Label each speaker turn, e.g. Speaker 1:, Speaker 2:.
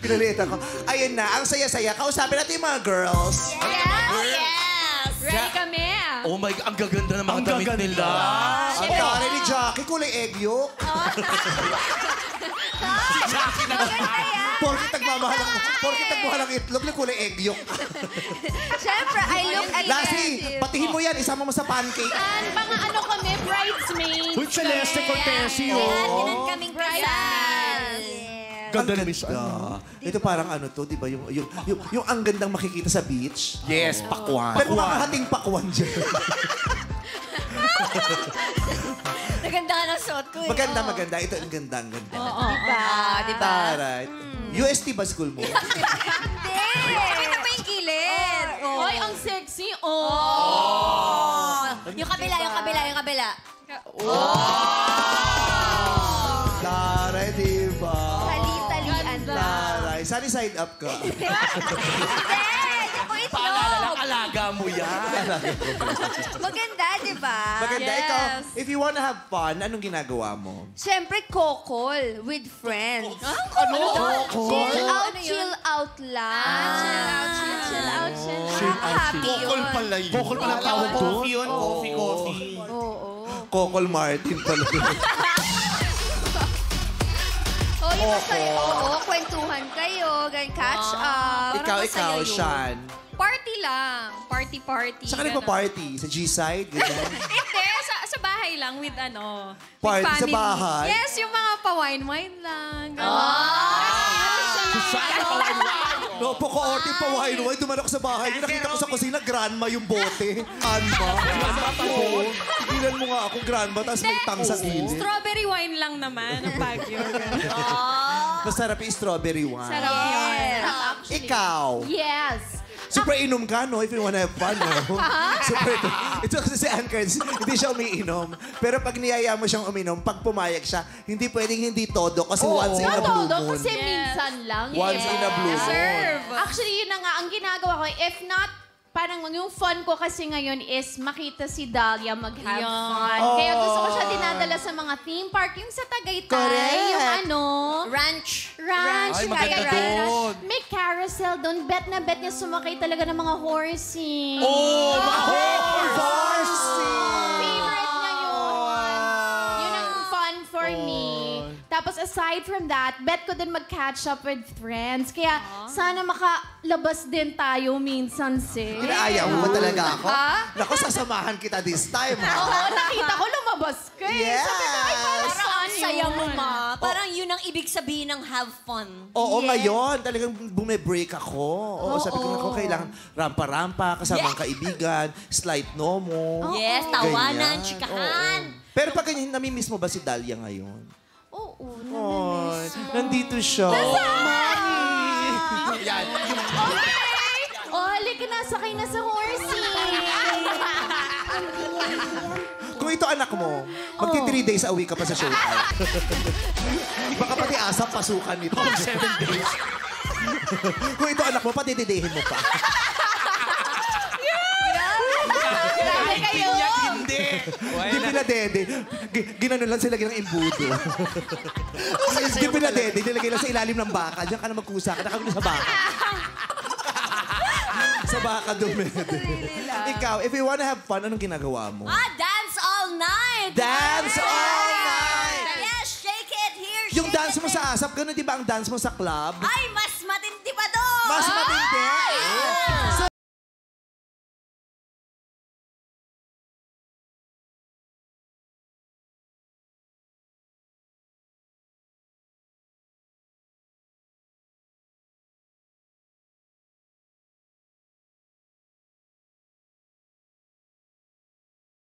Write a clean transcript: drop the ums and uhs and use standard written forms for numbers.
Speaker 1: Pinaliit ako. Ayun na, ang saya-saya. Kausapin natin yung mga girls.
Speaker 2: Yes! Ready kami.
Speaker 3: Oh my God, ang gaganda ng mga damit nila.
Speaker 1: Ang tari ni Jackie, kulay egg yolk.
Speaker 3: Si Jackie na
Speaker 1: Porkit nagmamahal ang itlog na kulay egg yolk.
Speaker 2: Siyempre, I look
Speaker 1: Lassie, patihin mo yan, isama mo sa pancake.
Speaker 2: Mga ano kami, bridesmaids.
Speaker 4: Uy, Celeste Cortesi,
Speaker 2: Meron kaming kasal.
Speaker 4: Ganda na Miss
Speaker 1: Ito parang ano to, di ba? Yung ang gandang makikita sa beach.
Speaker 3: Yes, pakwan.
Speaker 1: Pero makakating pakwan dyan.
Speaker 2: Naganda ka ng suot ko eh.
Speaker 1: Maganda. Ito ang ganda.
Speaker 2: Diba?
Speaker 1: Alright. UST ba school mo?
Speaker 2: Hindi. Pakita mo yung kilid.
Speaker 5: Ay, ang sexy.
Speaker 2: Yung kabila.
Speaker 1: Taray, di ba?
Speaker 2: Tali-talian lang.
Speaker 1: Taray. Saan side up ka?
Speaker 2: Hindi. Ako
Speaker 3: Paalala lang,
Speaker 2: itlog.
Speaker 3: alaga mo yan.
Speaker 2: Maganda, di ba?
Speaker 1: Maganda.
Speaker 5: Yes.
Speaker 1: Ikaw, if you wanna have fun, anong ginagawa mo?
Speaker 2: Siyempre, kokol with friends.
Speaker 1: Ano?
Speaker 2: Chill out lang.
Speaker 5: Chill out.
Speaker 2: Happy yun.
Speaker 3: Kokol pala yun.
Speaker 4: Kokol pala tawag doon?
Speaker 3: Coffee yun, coffee.
Speaker 2: Oo.
Speaker 1: Kokol Martin pala.
Speaker 2: Oh, yung masaya. Oo, kwentuhan kayo, ganyan, catch up.
Speaker 1: Ikaw, Sean.
Speaker 5: Party lang. Party.
Speaker 1: Saan ka nagpa-party? Sa G-side? Ganyan?
Speaker 5: Hindi, sa bahay lang with ano. with
Speaker 1: Party sa
Speaker 5: family.
Speaker 1: bahay?
Speaker 5: Yes, yung mga pa-wine lang.
Speaker 1: No, Poco-orting pa wine. Duman ako sa bahay niyo. Nakita ko sa kusina, grandma yung bote. Anma. Oo. Tigilan mo nga akong grandma, tapos may tang sa gilid.
Speaker 5: Strawberry wine lang naman ang Baguio.
Speaker 1: Masarap yung strawberry wine.
Speaker 5: Sarap yun.
Speaker 1: Ikaw,
Speaker 2: Yes.
Speaker 1: super inom ka, no? If you wanna have fun, no? Super ito kasi si Ann Kerns, hindi siya umiinom. Pero pag niyaya mo siyang uminom, pag pumayag siya, hindi pwedeng hindi todo kasi once in a blue moon.
Speaker 2: Kasi minsan lang.
Speaker 1: Once in a blue moon.
Speaker 5: Serve.
Speaker 6: Actually, yun na nga, ang ginagawa ko, if not, parang yung fun ko kasi ngayon is makita si Dahlia mag-have fun. Kaya gusto ko siya dinadala sa mga theme park. Yung sa Tagaytay,
Speaker 1: Correct.
Speaker 6: yung ano,
Speaker 2: Ranch.
Speaker 3: Ay, maganda
Speaker 6: Kaya
Speaker 3: doon.
Speaker 6: may carousel doon. Bet na bet niya sumakay talaga ng mga horsey.
Speaker 3: Oh, mga
Speaker 6: Favorite niya yun. Yun ang fun for me. Tapos aside from that, bet ko din mag-catch up with friends. Kaya sana makalabas din tayo minsan, sis.
Speaker 1: Inaaya mo ba talaga ako?
Speaker 6: Ha?
Speaker 1: Naku, sasamahan kita this time, ha?
Speaker 6: Oo, nakita ko lumabas ka eh.
Speaker 1: Yes.
Speaker 6: Sabi ko, ay, parang
Speaker 2: Parang
Speaker 6: saan
Speaker 2: ang saya mo,
Speaker 6: yun?
Speaker 2: ma. Parang yun ang ibig sabihin ng have fun.
Speaker 1: Oo, ngayon. Talagang bumibreak ako. Oo, sabi ko, naku, kailangan rampa-rampa, kasama ang kaibigan, slide no mo.
Speaker 2: Yes, tawanan,
Speaker 1: Ganyan.
Speaker 2: chikahan.
Speaker 1: Oo. Pero pag ganyan, namimiss mo ba si Dahlia ngayon?
Speaker 6: Oo,
Speaker 1: Ay, nandito siya.
Speaker 3: Yan.
Speaker 6: Oh, halika na, sakay na sa horsey.
Speaker 1: Kung ito anak mo, magti 3 days a week ka pa sa showtime. Baka pati asap pasukan nito. 7 days. Kung ito anak mo, pati didehin mo pa.
Speaker 6: Grabe kayo.
Speaker 3: Hindi.
Speaker 1: Hindi pinadede. Ginanon lang sila ng imbudo. Hindi pinadede. Nilagay lang sa ilalim ng baka. Diyan ka na magkusa ka. Nakagano sa baka. Sa baka dumede. Ikaw, if you wanna have fun, anong ginagawa mo?
Speaker 2: Dance all night.
Speaker 1: Dance all night!
Speaker 2: Yes, shake it here,
Speaker 1: Yung
Speaker 2: shake
Speaker 1: dance
Speaker 2: it
Speaker 1: mo
Speaker 2: there.
Speaker 1: sa ASAP, ganun di ba ang dance mo sa club?
Speaker 2: Ay, mas matindi pa doon.
Speaker 1: Mas matindi!